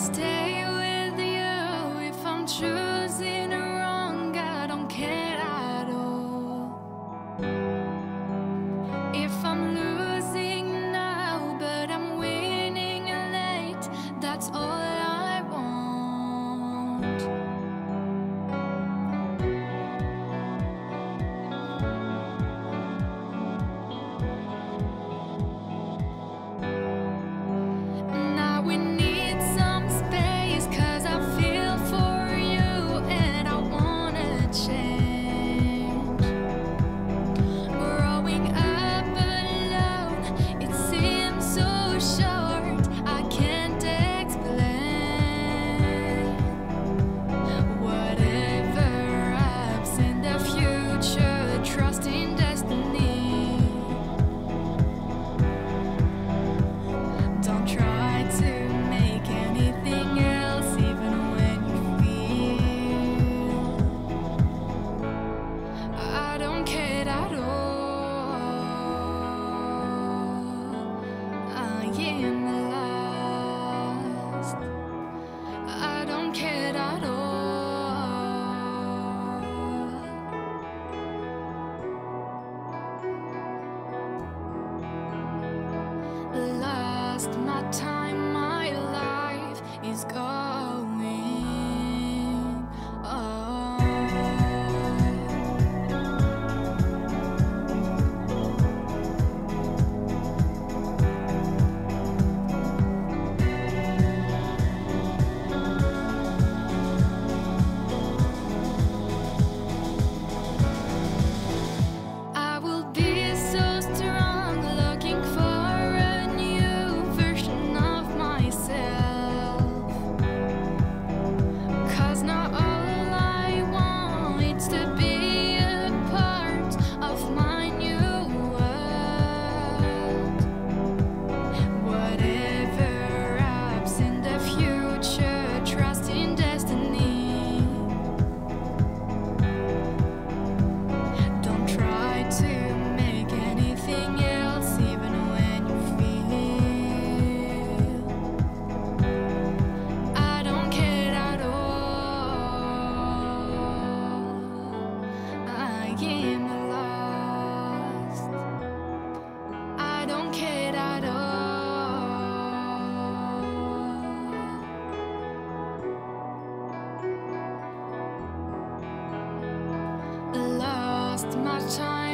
stay with you. If I'm choosing wrong, I don't care at all. If I'm losing now, but I'm winning late, that's all I want. Now we need some space, 'cause I feel for you and I wanna change. Growing up alone, it seems so short, I can't explain. Whatever happens in the future, trust in destiny. Don't try to make anything else, even when you feel I don't care at all. I am lost. I don't care at all. Lost my time, my life is going on. I will be so strong, looking for a new version of myself. 'Cause now all I want is to be a part of my new world. Whatever happens in the future, trust in destiny. Don't try to make anything else, even when you feel I don't care at all. I am lost. I don't care at all. Lost my time.